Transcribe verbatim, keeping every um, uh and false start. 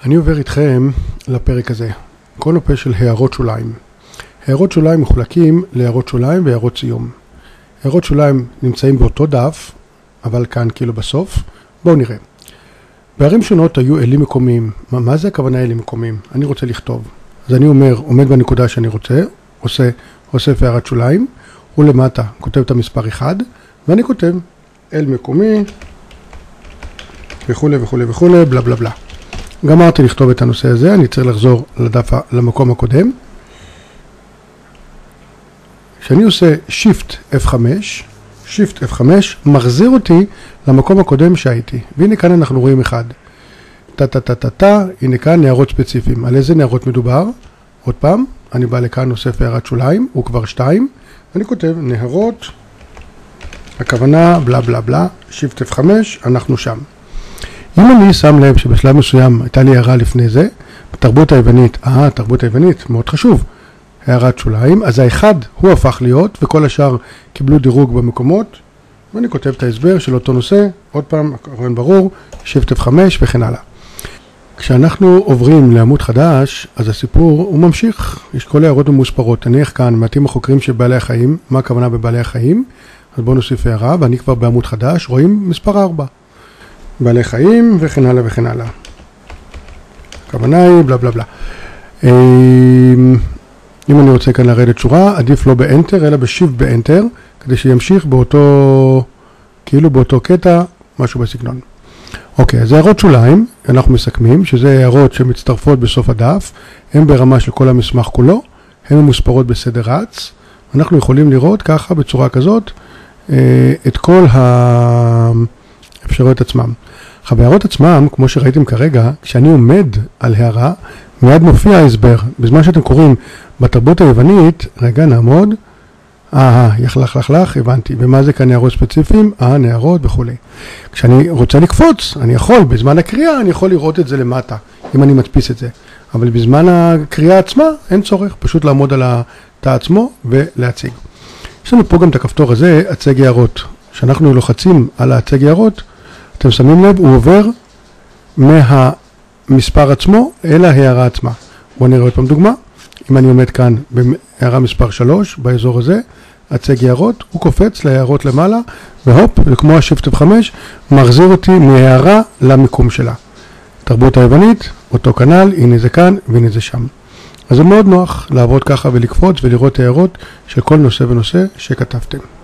אני עובר איתכם לפרק הזה, כל הפה של הערות שוליים. הערות שוליים מחולקים להערות שוליים והערות סיום. הערות שוליים נמצאים באותו דף, אבל כאן כאילו בסוף. בואו נראה. בערים שונות היו אלים מקומיים. מה, מה זה הכוונה אלים מקומיים? אני רוצה לכתוב. אז אני אומר, עומד בנקודה שאני רוצה, עושה, אוסף הערת שוליים, ולמטה כותב את המספר אחד, ואני כותב אל מקומי, וכו' וכו' וכו', בלה בלה בלה. גמרתי לכתוב את הנושא הזה, אני צריך לחזור לדף, למקום הקודם. כשאני עושה שיפט אף חמש, שיפט אף חמש מחזיר אותי למקום הקודם שהייתי. והנה כאן אנחנו רואים אחד. טה טה טה טה טה, הנה כאן נערות ספציפיים. על איזה נערות מדובר? עוד פעם, אני בא לכאן, אוסף הערת שוליים, הוא כבר שתיים. אני כותב נערות, הכוונה בלה בלה בלה, שיפט אף חמש, אנחנו שם. אם אני שם לב שבשלב מסוים הייתה לי הערה לפני זה, בתרבות היוונית, אה, תרבות היוונית, מאוד חשוב, הערת שוליים, אז האחד הוא הפך להיות, וכל השאר קיבלו דירוג במקומות, ואני כותב את ההסבר של אותו נושא, עוד פעם, הכוון ברור, שיפט אף חמש וכן הלאה. כשאנחנו עוברים לעמוד חדש, אז הסיפור הוא ממשיך, יש כל הערות ממוספרות, נניח כאן, מעטים החוקרים של בעלי החיים, מה הכוונה בבעלי החיים? אז בואו נוסיף הערה, ואני כבר בעמוד חדש, רואים מספר ארבע. בעלי חיים וכן הלאה וכן הלאה. הכוונה היא בלה בלה בלה. אם אני רוצה כאן לרדת שורה, עדיף לא באנטר, אלא בשיפט באנטר, כדי שימשיך באותו, כאילו באותו קטע, משהו בסגנון. אוקיי, אז הערות שוליים, אנחנו מסכמים, שזה הערות שמצטרפות בסוף הדף, הן ברמה של כל המסמך כולו, הן ממוספרות בסדר רץ, אנחנו יכולים לראות ככה, בצורה כזאת, את כל האפשרויות עצמם. בהערות עצמם, כמו שראיתם כרגע, כשאני עומד על הערה, מיד מופיע ההסבר. בזמן שאתם קוראים בתרבות היוונית, רגע נעמוד, אה, יחלך לך לך, הבנתי. ומה זה כאן נערות ספציפיים? אה, נערות וכו'. כשאני רוצה לקפוץ, אני יכול, בזמן הקריאה אני יכול לראות את זה למטה, אם אני מדפיס את זה. אבל בזמן הקריאה עצמה, אין צורך, פשוט לעמוד על התא עצמו ולהציג. יש לנו פה גם את הכפתור הזה, הצג הערות. כשאנחנו לוחצים על הצג הערות, אתם שמים לב, הוא עובר מהמספר עצמו אל ההערה עצמה. בואו נראה עוד פעם דוגמה. אם אני עומד כאן בהערה מספר שלוש, באזור הזה, הצג הערות, הוא קופץ להערות למעלה, והופ, וכמו השיפט אף חמש, מחזיר אותי מהערה למיקום שלה. תרבות היוונית, אותו כנ"ל, הנה זה כאן והנה זה שם. אז זה מאוד נוח לעבוד ככה ולקפוץ ולראות הערות של כל נושא ונושא שכתבתם.